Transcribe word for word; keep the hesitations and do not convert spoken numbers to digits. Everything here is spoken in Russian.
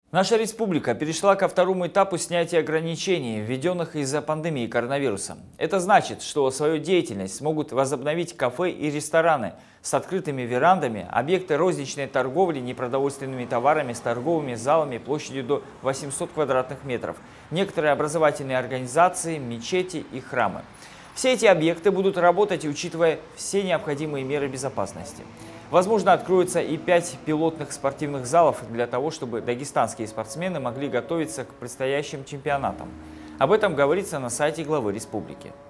Наша республика перешла ко второму этапу снятия ограничений, введенных из-за пандемии коронавируса. Это значит, что свою деятельность смогут возобновить кафе и рестораны с открытыми верандами, объекты розничной торговли непродовольственными товарами с торговыми залами площадью до восьмисот квадратных метров, некоторые образовательные организации, мечети и храмы. Все эти объекты будут работать, учитывая все необходимые меры безопасности. Возможно, откроются и пять пилотных спортивных залов для того, чтобы дагестанские спортсмены могли готовиться к предстоящим чемпионатам. Об этом говорится на сайте главы республики.